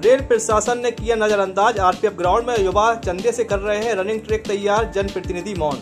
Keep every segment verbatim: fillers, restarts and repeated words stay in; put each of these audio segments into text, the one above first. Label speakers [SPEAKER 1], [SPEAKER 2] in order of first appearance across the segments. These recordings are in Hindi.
[SPEAKER 1] रेल प्रशासन ने किया नजरअंदाज, आरपीएफ ग्राउंड में युवा चंदे से कर रहे हैं रनिंग ट्रैक तैयार, जनप्रतिनिधि मौन।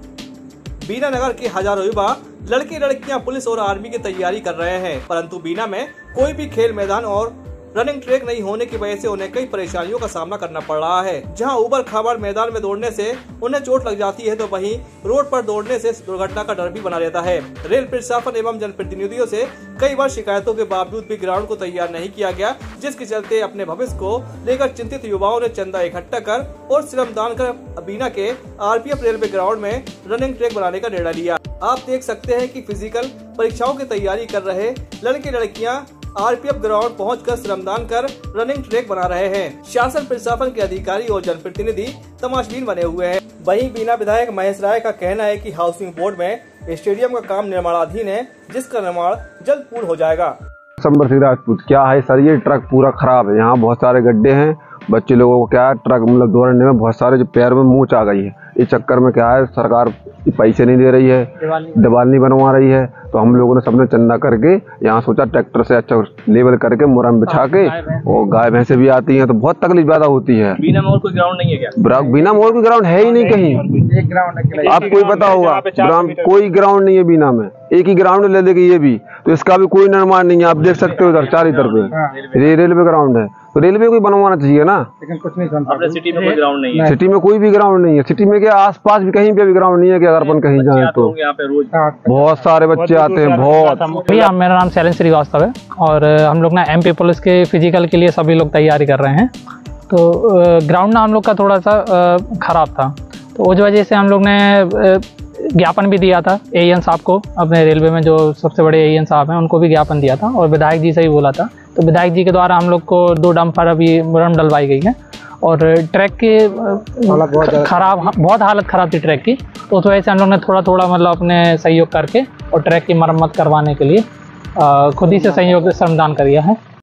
[SPEAKER 1] बीना नगर के हजारों युवा लड़के लड़कियां पुलिस और आर्मी की तैयारी कर रहे हैं, परंतु बीना में कोई भी खेल मैदान और रनिंग ट्रैक नहीं होने की वजह से उन्हें कई परेशानियों का सामना करना पड़ रहा है। जहां ऊबड़ खाबड़ मैदान में दौड़ने से उन्हें चोट लग जाती है, तो वहीं रोड पर दौड़ने से दुर्घटना का डर भी बना रहता है। रेल प्रशासन एवं जनप्रतिनिधियों से कई बार शिकायतों के बावजूद भी ग्राउंड को तैयार नहीं किया गया, जिसके चलते अपने भविष्य को लेकर चिंतित युवाओं ने चंदा इकट्ठा कर और श्रमदान कर बीना के आरपीएफ रेलवे ग्राउंड में रनिंग ट्रैक बनाने का निर्णय लिया। आप देख सकते हैं कि फिजिकल परीक्षाओं की तैयारी कर रहे लड़के लड़कियां आरपीएफ ग्राउंड पहुंचकर श्रमदान कर रनिंग ट्रैक बना रहे हैं। शासन प्रशासन के अधिकारी और जनप्रतिनिधि तमाशबीन बने हुए हैं। वहीं बीना विधायक महेश राय का कहना है कि हाउसिंग बोर्ड में स्टेडियम का काम निर्माणाधीन है, जिसका निर्माण जल्द पूर्ण हो जाएगा।
[SPEAKER 2] संबर सिंह राजपूत, क्या है सर, ये ट्रक पूरा खराब है, यहाँ बहुत सारे गड्ढे हैं, बच्चे लोगों को क्या है ट्रक मतलब दौड़ने में बहुत सारे जो पैर में मूंछ आ गई है। इस चक्कर में क्या है सरकार पैसे नहीं दे रही है, दीवार नहीं बनवा रही है, तो हम लोगों ने सबने चंदा करके यहाँ सोचा ट्रैक्टर से अच्छा लेवल करके मुरम बिछा के, और गाय भैंसे भी आती हैं तो बहुत तकलीफ ज्यादा होती है।
[SPEAKER 1] बीना में और कोई ग्राउंड नहीं है क्या?
[SPEAKER 2] बीना में और कोई ग्राउंड है ही नहीं कहीं, आपको ही पता होगा कोई ग्राउंड नहीं है बीना में, एक ही ग्राउंड ले लेके ये भी, तो इसका भी कोई निर्माण नहीं है। आप देख सकते हो इधर चारों तरफ रेलवे ग्राउंड है, तो रेलवे को बनवाना चाहिए ना, लेकिन कुछ नहीं बनता। सिटी में कोई ग्राउंड नहीं है, सिटी में कोई भी ग्राउंड नहीं है, सिटी में क्या आसपास भी कहीं पे भी ग्राउंड नहीं है कि अगर अपन कहीं जाए तो यहाँ पे रोज बहुत सारे बच्चे आते हैं। बहुत
[SPEAKER 3] भैया, मेरा नाम शैलेंद्र श्रीवास्तव है और हम लोग ना एमपी पुलिस के फिजिकल के लिए सभी लोग तैयारी कर रहे हैं। तो ग्राउंड ना हम लोग का थोड़ा सा खराब था, तो उस वजह से हम लोग ने ज्ञापन भी दिया था एएन साहब को, अपने रेलवे में जो सबसे बड़े एएन साहब हैं उनको भी ज्ञापन दिया था, और विधायक जी से ही बोला था। तो विधायक जी के द्वारा हम लोग को दो डंपर अभी मुरम डलवाई गई है, और ट्रैक की खराब बहुत हालत ख़राब थी ट्रैक की, तो उस वजह से हम लोग ने थोड़ा थोड़ा मतलब अपने सहयोग करके और ट्रैक की मरम्मत करवाने के लिए खुद ही से सहयोग श्रमदान किया है।